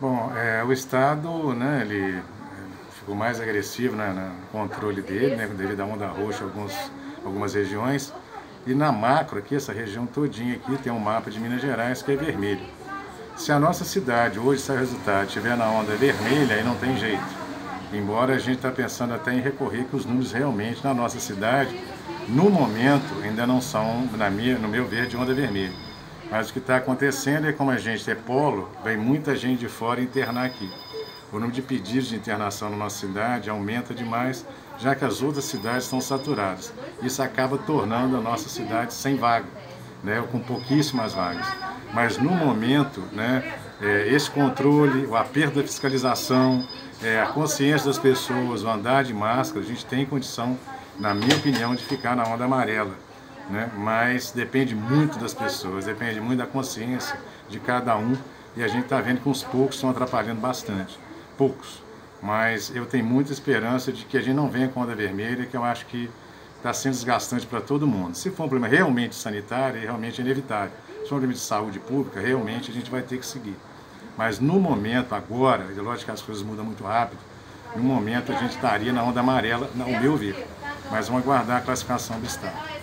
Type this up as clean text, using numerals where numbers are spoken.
Bom, o Estado, né, ele ficou mais agressivo, né, no controle dele, né, devido à onda roxa em algumas regiões. E na macro aqui, essa região todinha aqui, tem um mapa de Minas Gerais que é vermelho. Se a nossa cidade, hoje, se o resultado estiver na onda vermelha, aí não tem jeito. Embora a gente está pensando até em recorrer que os números realmente na nossa cidade, no momento, ainda não são, no meu ver, de onda vermelha. Mas o que está acontecendo é, como a gente é polo, vem muita gente de fora internar aqui. O número de pedidos de internação na nossa cidade aumenta demais, já que as outras cidades estão saturadas. Isso acaba tornando a nossa cidade sem vaga, né, com pouquíssimas vagas. Mas no momento, né, esse controle, o aperto da fiscalização, a consciência das pessoas, o andar de máscara, a gente tem condição, na minha opinião, de ficar na onda amarela. Né? Mas depende muito das pessoas, depende muito da consciência de cada um, e a gente está vendo que uns poucos estão atrapalhando bastante, poucos, mas eu tenho muita esperança de que a gente não venha com onda vermelha, que eu acho que está sendo desgastante para todo mundo. Se for um problema realmente sanitário, realmente é inevitável. Se for um problema de saúde pública, realmente a gente vai ter que seguir. Mas no momento, agora, é lógico que as coisas mudam muito rápido, no momento a gente estaria na onda amarela, ao meu ver, mas vamos aguardar a classificação do Estado.